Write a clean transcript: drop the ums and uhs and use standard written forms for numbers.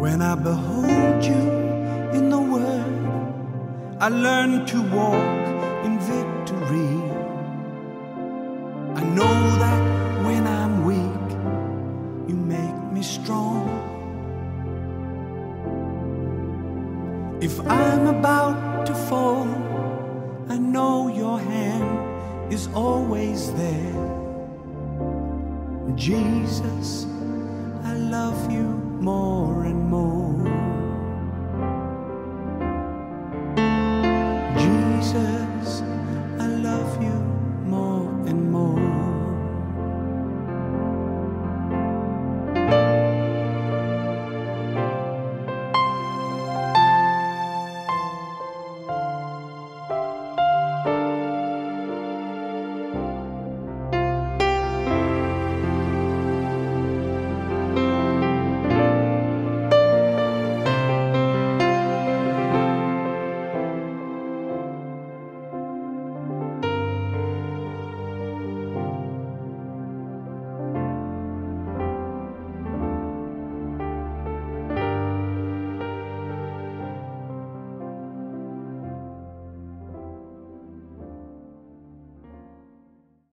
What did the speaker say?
When I behold you in the Word, I learn to walk in victory. I know that when I'm weak, you make me strong. If I'm about to fall, I know your hand is always there. Jesus, I love you more and more.